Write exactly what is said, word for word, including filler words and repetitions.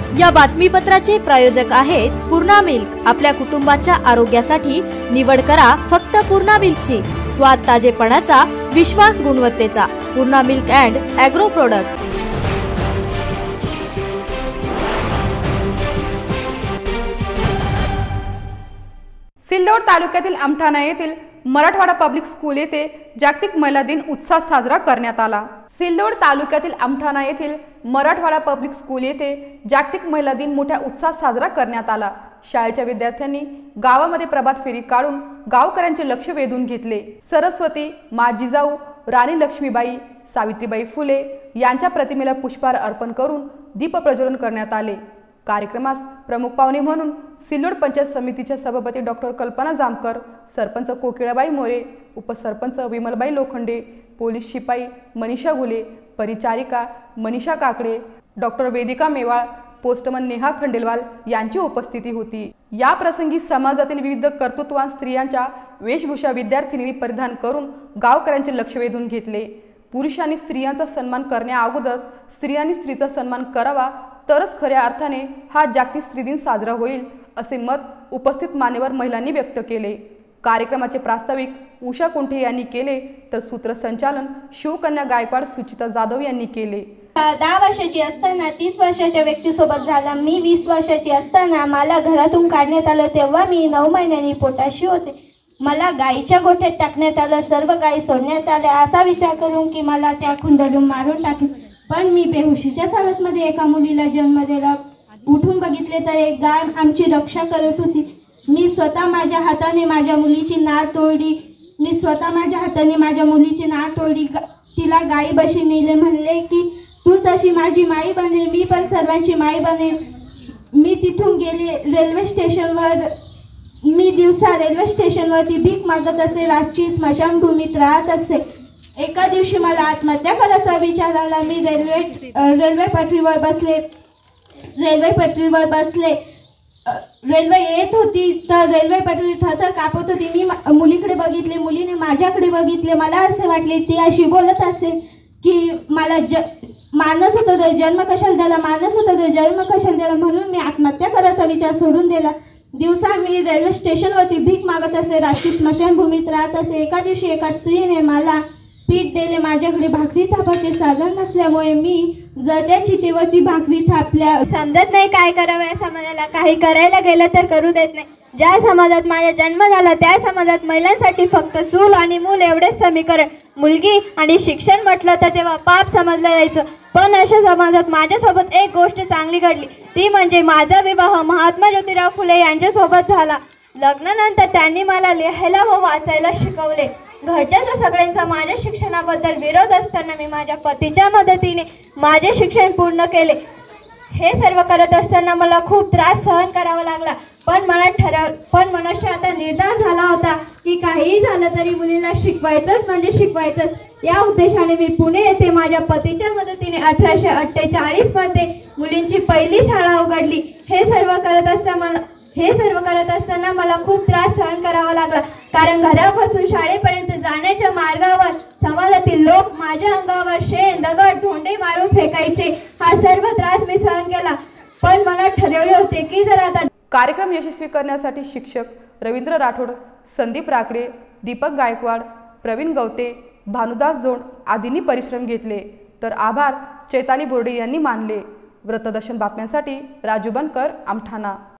या बातमीपत्राचे प्रायोजक आहेत पूर्णा मिल्क। आपल्या कुटुंबाच्या आरोग्यासाठी निवड करा फक्त पूर्णा मिल्कची। स्वाद ताजेपणाचा, विश्वास गुणवत्तेचा। Purna milk and agro product. Sillod तालुक्यातील आमठाणा येथील मराठवाडा पब्लिक स्कूल येथे जागतिक महिला दिन उत्साहात साजरा करण्यात आला। सिल्लोड तालुक्यातील आमठाणा येथील मराठवाडा पब्लिक स्कूल येथे जागतिक महिला दिन मोठ्या उत्साहात साजरा करण्यात आला। शाळेच्या विद्यार्थ्यांनी गावामध्ये प्रभात फेरी काढून गावकऱ्यांचे लक्ष वेधून घेतले। सरस्वती, माँ जिजाऊ, राणी लक्ष्मीबाई, सावित्रीबाई फुले यांच्या प्रतिमेला पुष्पहार अर्पण करून दीप प्रज्वलन करण्यात आले। कार्यक्रमास प्रमुख पाहुणे म्हणून सिल्लोड पंचायत समितीच्या सभापती डॉक्टर कल्पना जामकर, सरपंच कोकिळाबाई मोरे, उपसरपंच विमलबाई लोखंडे, पोलीस शिपाई मनीषा घुले, परिचारिका मनीषा काकडे, डॉक्टर वेदिका मेवाळ, पोस्टमन नेहा खंडेलवाल यांची उपस्थिती होती। या प्रसंगी समाजातील विविध कर्तृत्ववान स्त्रियांच्या वेशभूषा विद्यार्थिनींनी परिधान करून गावकऱ्यांचे लक्ष वेधून घेतले। पुरुषांनी स्त्रियांचा सन्मान करण्या अगोदर स्त्रियांनी स्त्रीचा सन्मान करावा, तरच खऱ्या अर्थाने हा जागतिक स्त्री दिन साजरा होईल, असे मत उपस्थित मान्यवर महिलांनी व्यक्त केले। कार्यक्रमाचे प्रास्ताविक उषा कुंठे यांनी केले, तर सूत्रसंचालन शिवकन्या गायकवाड सुचिता जाधव यांनी केले। दहा वर्षाची असताना तीस वर्षाच्या व्यक्तीसोबत झाला। मी वीस वर्षाची असताना मला घरातून काढण्यात आलं, तेव्हा मी नऊ महिन्यांनी पोटाशी होते। मला गाईच्या गोठ्यात टाकण्यात आलं, सर्व गायी सोडण्यात आल्या। असा विचार करून की मला त्या खुंदडून मारून टाकले, पण मी बेहुशीच्या हालतमध्ये एका मुलीला जन्म दिला। उठून बघितले तर एक गाय आमची रक्षा करत होती। मी स्वतः माझ्या हाताने माझ्या मुलीची नाळ तोडली। मी स्वतः माझ्या हाताने माझ्या मुलीची नाळ तोडली। तिला गाई बशी नेले, म्हणले की तू तशी माझी माई बनेल, मी पण सर्वांची माई बनेल। मी तिथून गेले रेल्वे स्टेशनवर। मी दिवसा रेल्वे स्टेशनवरती भीक मागत असे, रातची स्मशानभूमीत राहत असे। एका दिवशी मला आत्महत्या करायचा विचार आला। मी रेल्वे रेल्वे पटरीवर बसले रेल्वे पटरीवर बसले रेल्वे येत होती, तर रेल्वे पटरी थरथर कापत होती। मी मुलीकडे बघितले, मुलीने माझ्याकडे बघितले। मला असे वाटले ती अशी बोलत असेल की मला ज मानस होतं तर जन्म कशाला दिला, मानस होतं तर जन्म कशाला दिला, म्हणून मी आत्महत्या करायचा विचार सोडून दिला। दिवसा मी रेल्वे स्टेशनवरती भीक मागत असे, रात्री स्मशानभूमीत राहत असे। एका दिवशी एका स्त्रीने मला पीठ दिले। माझ्याकडे भाकरी थापाचे साधन नसल्यामुळे मी जळत्या चितेवरती भाकरी थापल्या। समजत नाही काय करावं या समाजाला, काही करायला गेलं तर करू देत नाही। ज्या समाजात माझा जन्म झाला त्या समाजात महिलांसाठी फक्त चूल आणि मूल एवढेच समीकरण, मुलगी आणि शिक्षण म्हटलं तर तेव्हा पाप समजलं जायचं। पण अशा समाजात माझ्यासोबत एक गोष्ट चांगली घडली, ती म्हणजे माझा विवाह महात्मा ज्योतिराव फुले यांच्यासोबत झाला। लग्नानंतर त्यांनी मला लिहायला व वाचायला शिकवले। घरच्या सगळ्यांचा माझ्या शिक्षणाबद्दल विरोध असताना मी माझ्या पतीच्या मदतीने माझे शिक्षण पूर्ण केले। हे सर्व करत असताना मला खूप त्रास सहन करावा लागला, पण मला ठरव पण मनाशी आता निर्धार झाला होता की काहीही झालं तरी मुलीला शिकवायचंच म्हणजे शिकवायचंच। या उद्देशाने मी पुणे येथे माझ्या पतीच्या मदतीने अठराशे अठ्ठेचाळीस मध्ये मुलींची पहिली शाळा उघडली। हे सर्व करत असताना मला हे सर्व करत असताना मला खूप त्रास सहन करावा लागला, कारण घरापासून शाळेपर्यंत जाण्याच्या मार्गावर समाजातील लोक माझ्या अंगावर शेण, दगड, धोंडे मारून फेकायचे। हा सर्व त्रास मी सहन केला, पण मला ठरवले होते की जर आता कार्यक्रम यशस्वी करण्यासाठी शिक्षक रवींद्र राठोड, संदीप राकडे, दीपक गायकवाड, प्रवीण गवते, भानुदास जोड आदींनी परिश्रम घेतले, तर आभार चैताली बोर्डे यांनी मानले। व्रतदर्शन बातम्यांसाठी राजू बनकर, आमठाणा।